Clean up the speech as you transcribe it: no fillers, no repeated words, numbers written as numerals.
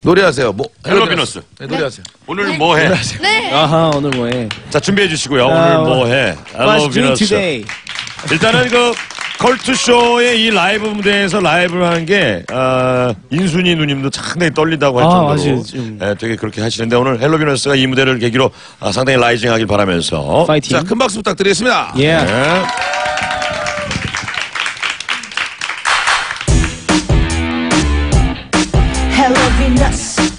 노래하세요. 뭐 헬로비너스. 네, 노래하세요. 오늘 뭐 해? 네. 아하, 오늘 뭐해? 자, 준비해 주시고요. 오늘 뭐 해? 헬로비너스. 일단은 그 컬투쇼의 이 라이브 무대에서 라이브를 하는 게 인순이 누님도 상당히 떨린다고 할 정도로 맞아요. 좀. 되게 그렇게 하시는데 오늘 헬로비너스가 이 무대를 계기로 상당히 라이징하길 바라면서 파이팅. 자, 큰 박수 부탁드리겠습니다. 예. 네. Hello Venus